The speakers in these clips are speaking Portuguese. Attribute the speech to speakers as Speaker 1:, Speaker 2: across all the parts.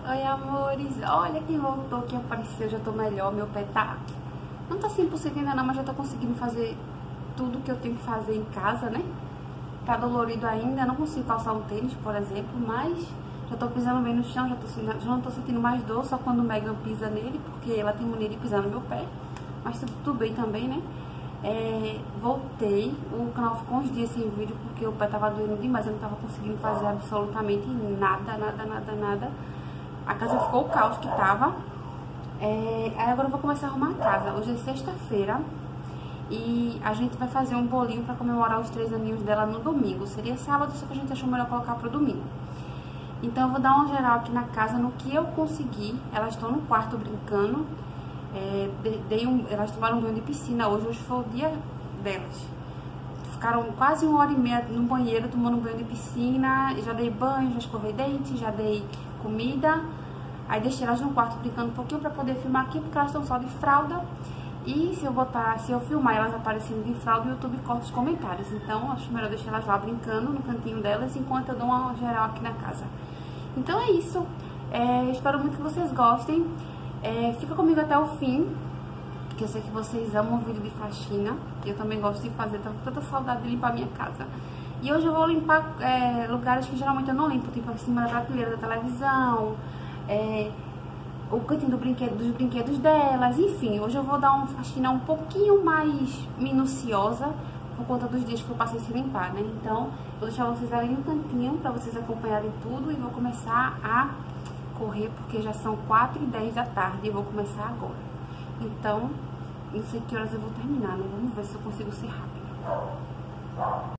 Speaker 1: Oi, amores. Olha quem voltou, que apareceu. Já tô melhor. Meu pé não tá 100% ainda não, mas já tô conseguindo fazer tudo que eu tenho que fazer em casa, né? Tá dolorido ainda. Não consigo calçar um tênis, por exemplo, mas já tô pisando bem no chão. Já não tô sentindo mais dor, só quando o Megan pisa nele, porque ela tem mania de pisar no meu pé. Mas tudo bem também, né? Voltei. O canal ficou uns dias sem vídeo porque o pé tava doendo demais. Eu não tava conseguindo fazer absolutamente nada. A casa ficou o caos que tava. Aí agora eu vou começar a arrumar a casa. Hoje é sexta-feira e a gente vai fazer um bolinho pra comemorar os 3 aninhos dela no domingo. Seria sábado, só que a gente achou melhor colocar pro domingo. Então eu vou dar uma geral aqui na casa no que eu consegui. Elas estão no quarto brincando. Elas tomaram um banho de piscina hoje foi o dia delas. Ficaram quase 1h30 no banheiro tomando um banho de piscina. Já dei banho, já escovei dente, já dei comida. Aí deixei elas no quarto brincando um pouquinho pra poder filmar aqui, porque elas estão só de fralda. E se eu filmar elas aparecendo de fralda, o YouTube corta os comentários. Então acho melhor deixar elas lá brincando no cantinho delas enquanto eu dou uma geral aqui na casa. Então é isso. Espero muito que vocês gostem. Fica comigo até o fim, que eu sei que vocês amam o vídeo de faxina. Eu também gosto de fazer, tô com tanta saudade de limpar minha casa. E hoje eu vou limpar lugares que geralmente eu não limpo, tipo acima da prateleira da televisão, o cantinho dos brinquedos delas, enfim. Hoje eu vou dar uma faxina um pouquinho mais minuciosa, por conta dos dias que eu passei sem limpar, né? Então, vou deixar vocês ali no cantinho pra vocês acompanharem tudo e vou começar a correr, porque já são 4h10 da tarde e eu vou começar agora. Então, não sei que horas eu vou terminar, né? Vamos ver se eu consigo ser rápida.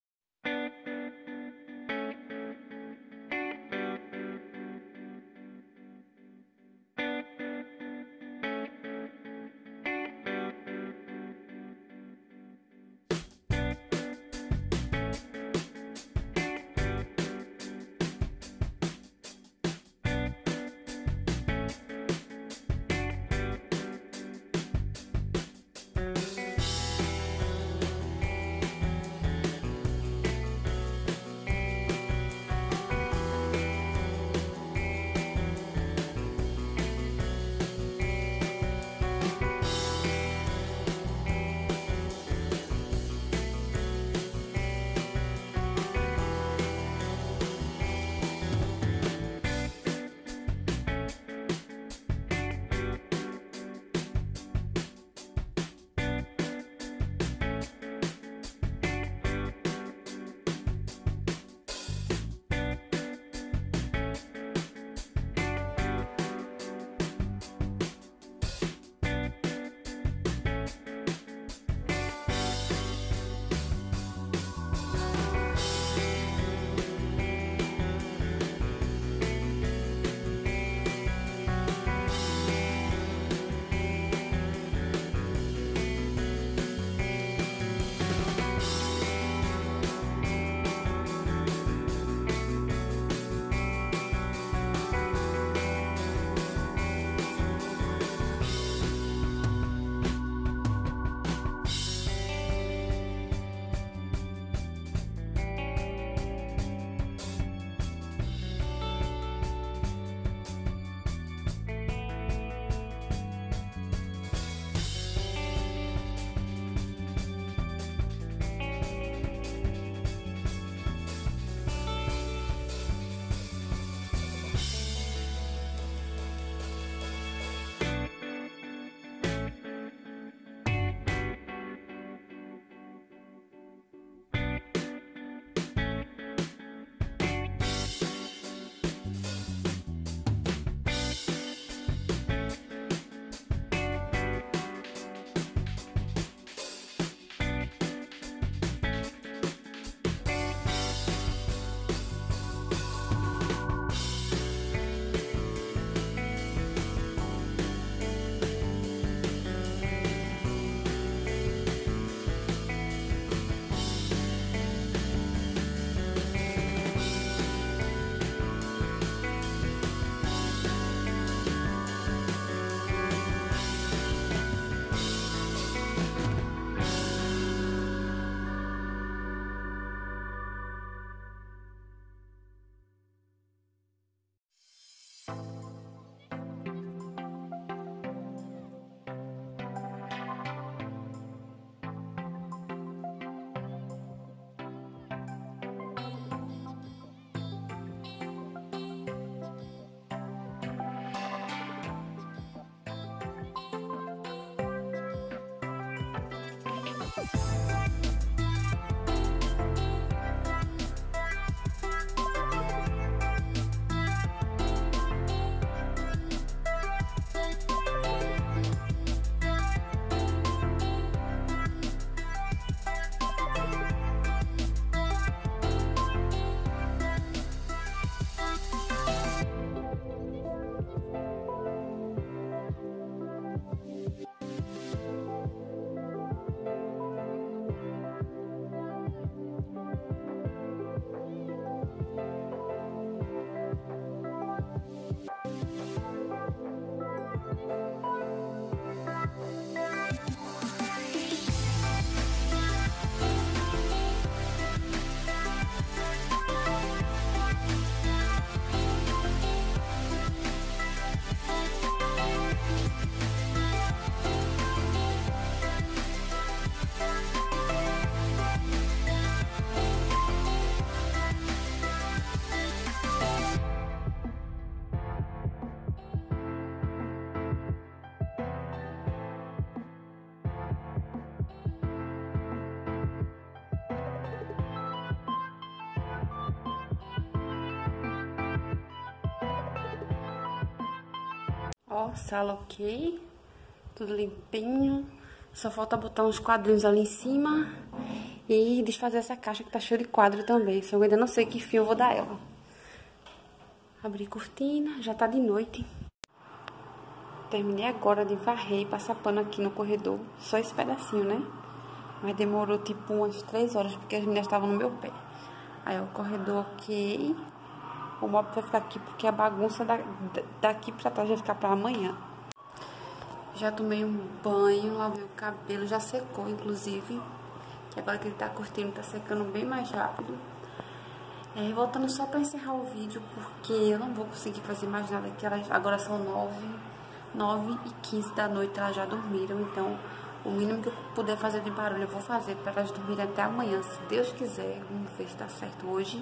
Speaker 1: Ó, sala ok. Tudo limpinho. Só falta botar uns quadrinhos ali em cima e desfazer essa caixa que tá cheia de quadro também. Só eu ainda não sei que fim eu vou dar ela. Abri cortina, já tá de noite. Terminei agora de varrer e passar pano aqui no corredor. Só esse pedacinho, né? Mas demorou tipo umas 3 horas porque as meninas estavam no meu pé. Aí o corredor ok. O móvel vai ficar aqui porque a bagunça daqui pra trás vai ficar pra amanhã. Já tomei um banho, lavei o cabelo, já secou inclusive. Que agora que ele tá curtindo, tá secando bem mais rápido. Voltando só pra encerrar o vídeo, porque eu não vou conseguir fazer mais nada aqui. Agora são 9h15 da noite, elas já dormiram. Então, o mínimo que eu puder fazer de barulho eu vou fazer pra elas dormirem até amanhã, se Deus quiser. Vamos ver se tá certo hoje.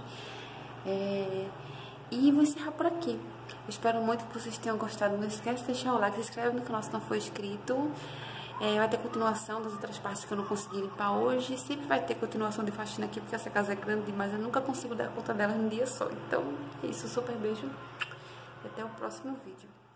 Speaker 1: E vou encerrar por aqui. Espero muito que vocês tenham gostado. Não esquece de deixar o like, se inscreve no canal se não for inscrito. Vai ter continuação das outras partes que eu não consegui limpar hoje. Sempre vai ter continuação de faxina aqui, porque essa casa é grande demais. Eu nunca consigo dar conta delas num dia só. Então, é isso. Super beijo. E até o próximo vídeo.